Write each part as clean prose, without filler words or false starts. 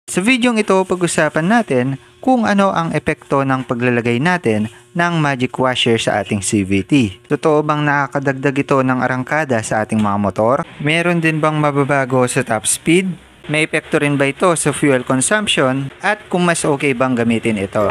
Sa videong ito, pag-usapan natin kung ano ang epekto ng paglalagay natin ng magic washer sa ating CVT. Totoo bang nakakadagdag ito ng arangkada sa ating mga motor? Meron din bang mababago sa top speed? May epekto rin ba ito sa fuel consumption? At kung mas okay bang gamitin ito?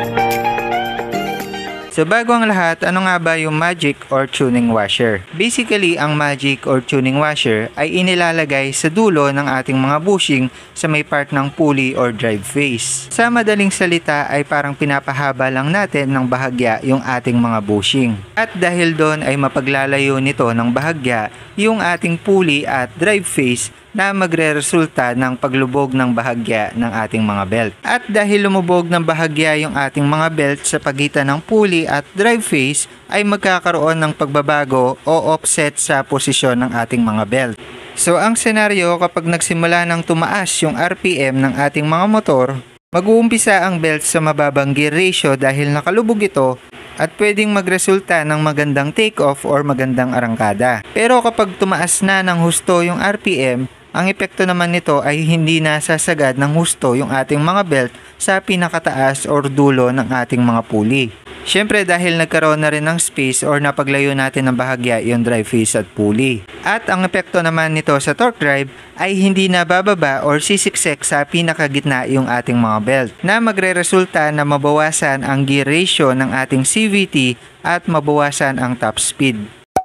So bago ang lahat, ano nga ba yung magic or tuning washer? Basically, ang magic or tuning washer ay inilalagay sa dulo ng ating mga bushing sa may part ng pulley or drive face. Sa madaling salita ay parang pinapahaba lang natin ng bahagya yung ating mga bushing. At dahil doon ay mapaglalayo nito ng bahagya yung ating pulley at drive face na magre-resulta ng paglubog ng bahagya ng ating mga belt. At dahil lumubog ng bahagya yung ating mga belt sa pagitan ng pulley at drive face, ay magkakaroon ng pagbabago o offset sa posisyon ng ating mga belt. So ang senaryo, kapag nagsimula ng tumaas yung RPM ng ating mga motor, mag-uumpisa ang belt sa mababang gear ratio dahil nakalubog ito at pwedeng magresulta ng magandang take-off or magandang arangkada. Pero kapag tumaas na ng husto yung RPM, ang epekto naman nito ay hindi nasasagad ng husto yung ating mga belt sa pinakataas or dulo ng ating mga pulley. Siyempre dahil nagkaroon na rin ng space or napaglayo natin ng bahagya yung drive face at pulley. At ang epekto naman nito sa torque drive ay hindi na bababa or sisiksek sa pinakagitna yung ating mga belt na magre-resulta na mabawasan ang gear ratio ng ating CVT at mabawasan ang top speed.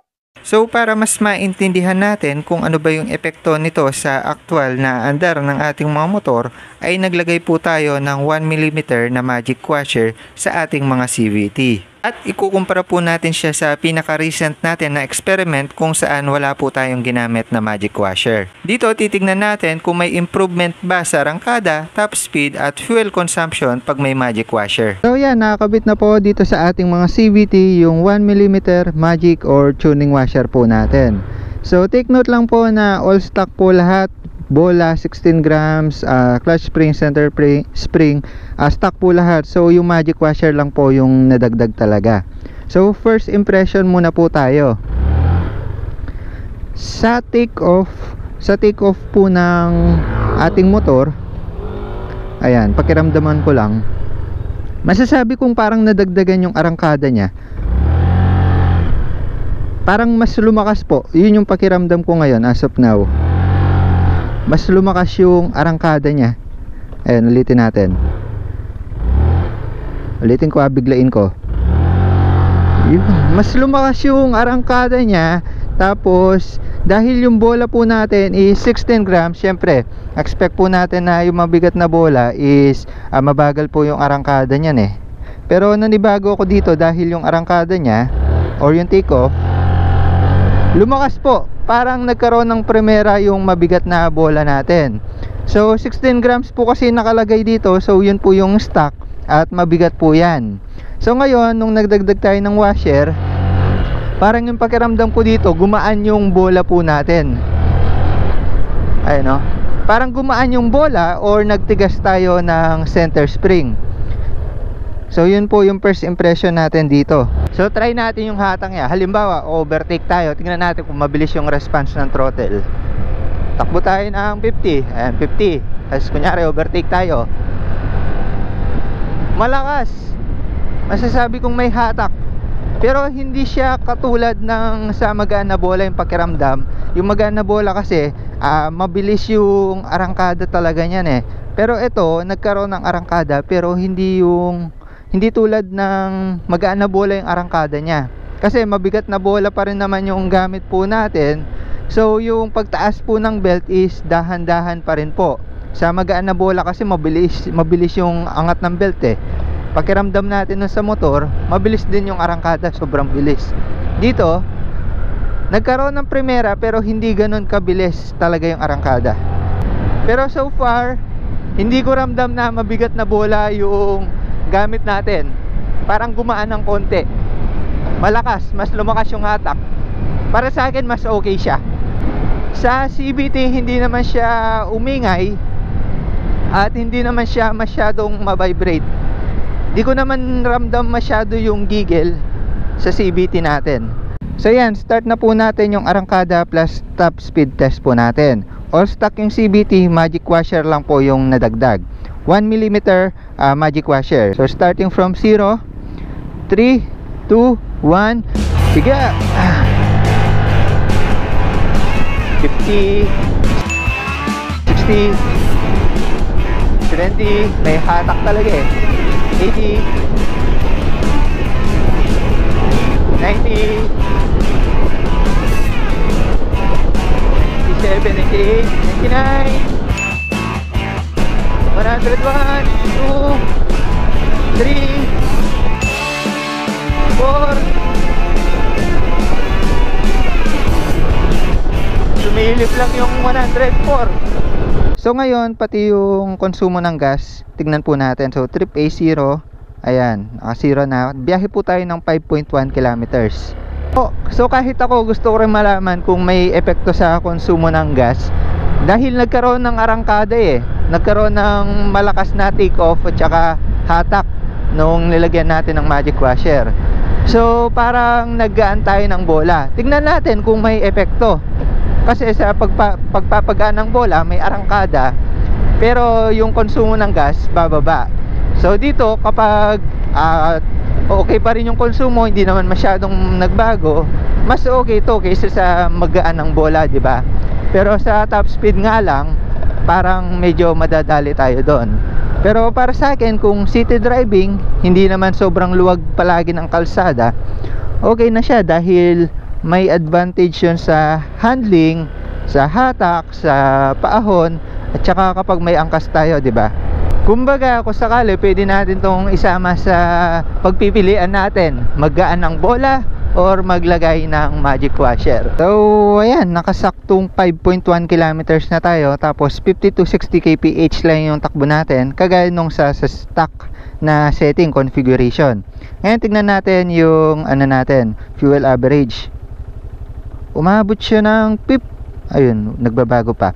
So para mas maintindihan natin kung ano ba yung epekto nito sa aktual na andar ng ating mga motor, ay naglagay po tayo ng 1mm na magic washer sa ating mga CVT. At ikukumpara po natin siya sa pinaka-recent natin na experiment kung saan wala po tayong ginamit na magic washer. Dito titignan natin kung may improvement ba sa arangkada, top speed at fuel consumption pag may magic washer. So yan, nakakabit na po dito sa ating mga CVT yung 1mm magic or tuning washer po natin. So take note lang po na all stock po lahat. Bola 16 grams, clutch spring, center spring, stock po lahat. So yung magic washer lang po yung nadagdag talaga. So first impression muna po tayo. Sa take off po ng ating motor, ayan, pakiramdaman ko lang, masasabi kong parang nadagdagan yung arangkada niya. Parang mas lumakas po. Yun yung pakiramdam ko ngayon as of now. Mas lumakas yung arangkada niya. Ayan, ulitin natin. Ulitin ko, biglain ko. Mas lumakas yung arangkada niya. Tapos dahil yung bola po natin is 16 grams, syempre expect po natin na yung mabigat na bola is mabagal po yung arangkada niyan eh. Pero nanibago ako dito dahil yung arangkada niya or yung take off lumakas po. Parang nagkaroon ng primera yung mabigat na bola natin. So 16 grams po kasi nakalagay dito. So yun po yung stock at mabigat po yan. So ngayon nung nagdagdag tayo ng washer, parang yung pakiramdam ko dito, gumaan yung bola po natin. Ayun, no? Parang gumaan yung bola or nagtigas tayo ng center spring. So yun po yung first impression natin dito. So try natin yung hatang niya. Halimbawa overtake tayo, tingnan natin kung mabilis yung response ng throttle. Takbo tayo ng 50. Ayan, 50. As kunyari overtake tayo, malakas. Masasabi kong may hatak. Pero hindi siya katulad ng sa magaan na bola yung pakiramdam. Yung magaan na bola kasi mabilis yung arangkada talaga niyan eh. Pero ito nagkaroon ng arangkada pero hindi tulad ng magaan na bola yung arangkada niya. Kasi mabigat na bola pa rin naman yung gamit po natin. So yung pagtaas po ng belt is dahan-dahan pa rin po. Sa magaan na bola kasi mabilis yung angat ng belt eh. Pakiramdam natin sa motor, mabilis din yung arangkada, sobrang bilis. Dito nagkaroon ng primera pero hindi ganun kabilis talaga yung arangkada. Pero so far hindi ko ramdam na mabigat na bola yung gamit natin. Parang gumaan ng konti. Malakas, mas lumakas yung hatak. Para sa akin mas okay siya. Sa CVT hindi naman siya umingay at hindi naman siya masyadong ma-vibrate. Di ko naman ramdam masyado yung giggle sa CVT natin. So yan, start na po natin yung arangkada plus top speed test po natin. all stock yung CVT, magic washer lang po yung nadagdag. 1mm magic washer. So starting from 0, 3, 2, 1, sige! 50, 60, 70, may hatak talaga eh. 80, 90, 97, 98, 99, 101, 2, 3, sumilip lang yung 104. So ngayon, pati yung konsumo ng gas, tignan po natin. So trip A0, ayan, naka 0 na. Biyahe po tayo ng 5.1 kilometers. So kahit ako, gusto ko rin malaman kung may epekto sa konsumo ng gas. Dahil nagkaroon ng arangkada eh. Nagkaroon ng malakas na take off at saka hatak nung nilagyan natin ng magic washer. So parang naggaan tayo ng bola. Tignan natin kung may epekto. Kasi sa pagpapagaan ng bola may arangkada, pero yung konsumo ng gas bababa. So dito kapag okay pa rin yung konsumo, hindi naman masyadong nagbago, mas okay to kaysa sa magaan ng bola, di ba? Pero sa top speed nga lang, parang medyo madadali tayo doon. Pero para sa akin, kung city driving, hindi naman sobrang luwag palagi ng kalsada, okay na siya dahil may advantage yun sa handling, sa hatak, sa paahon, at saka kapag may angkas tayo, di ba? Kumbaga, kung sakali, pwede natin tong isama sa pagpipilian natin, maggaan ng bola or maglagay ng magic washer. So ayan, nakasaktong 5.1 kilometers na tayo, tapos 50 to 60 kph lang yung takbo natin, kagaya nung sa stock na setting configuration. Ngayon tignan natin yung fuel average. Umabot siya ng ayun, nagbabago pa,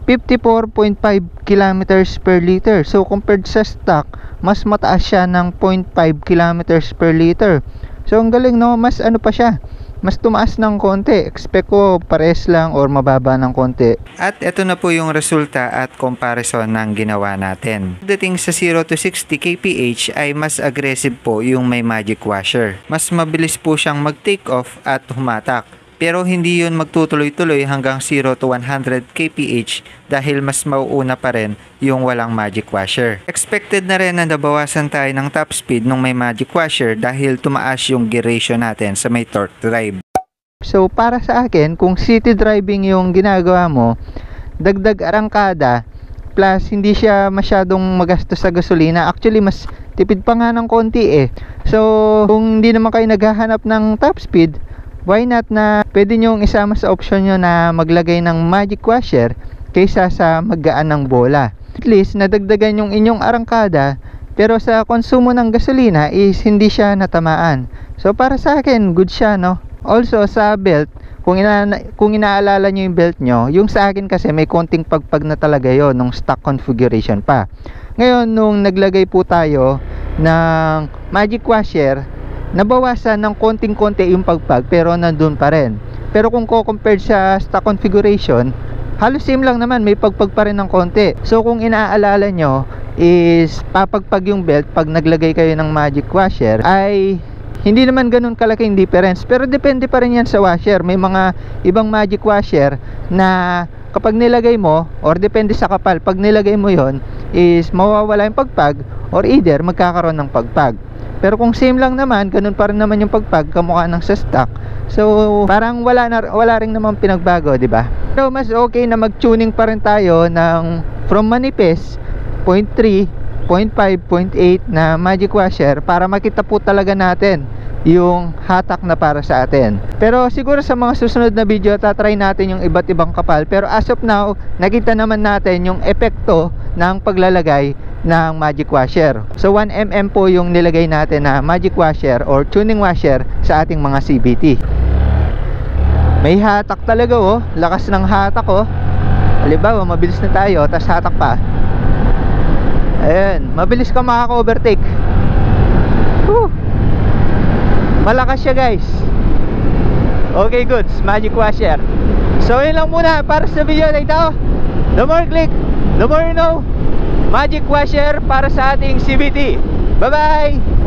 54.5 kilometers per liter. So compared sa stock, mas mataas siya ng 0.5 kilometers per liter. So ang galing, no? Mas pa siya, mas tumaas ng konti. Expect ko pares lang or mababa ng konti. At ito na po yung resulta at comparison ng ginawa natin. Dating sa 0 to 60 kph ay mas aggressive po yung may magic washer. Mas mabilis po siyang mag-take off at humatak. Pero hindi yun magtutuloy-tuloy hanggang 0 to 100 kph dahil mas mauuna pa rin yung walang magic washer. Expected na rin na nabawasan tayo ng top speed nung may magic washer dahil tumaas yung gear ratio natin sa may torque drive. So para sa akin, kung city driving yung ginagawa mo, dagdag arangkada, plus hindi siya masyadong magastos sa gasolina. Actually, mas tipid pa nga ng konti eh. So kung hindi naman kayo naghahanap ng top speed, why not na pwede nyong isama sa option nyo na maglagay ng magic washer kaysa sa maggaan ng bola. At least nadagdagan yung inyong arangkada, pero sa konsumo ng gasolina is hindi siya natamaan. So para sa akin, good siya, no? Also sa belt, kung inaalala nyo yung belt nyo, yung sa akin kasi may konting pagpag na talaga yon nung stock configuration pa. Ngayon nung naglagay po tayo ng magic washer, nabawasan ng konting-konti yung pagpag, pero nandun pa rin. Pero kung compare sa stock configuration, halos same lang naman, may pagpag pa rin ng konti. So kung inaalala nyo is papagpag yung belt pag naglagay kayo ng magic washer, ay hindi naman ganun kalaking difference. Pero depende pa rin yan sa washer. May mga ibang magic washer na kapag nilagay mo, or depende sa kapal, pag nilagay mo yon is mawawala yung pagpag, or either magkakaroon ng pagpag. Pero kung same lang naman, ganun pa rin naman yung pagpag, kamukha ng sa stock. So parang wala rin naman pinagbago, di ba? So mas okay na mag-tuning pa rin tayo ng from manipis 0.3, 0.5, 0.8 na magic washer para makita po talaga natin yung hatak na para sa atin. Pero siguro sa mga susunod na video, tatry natin yung iba't ibang kapal. Pero as of now, nakita naman natin yung epekto ng paglalagay ng magic washer. So 1mm po yung nilagay natin na magic washer or tuning washer sa ating mga CVT. May hatak talaga, oh. Lakas ng hatak, oh. Halimbawa, mabilis na tayo, tas hatak pa. Ayan, mabilis ka makaka-overtake. Malakas siya, guys. Okay, goods, magic washer. So yun lang muna para sa video na ito. The more click, the more you know. Magic washer para sa ating CVT. Bye-bye!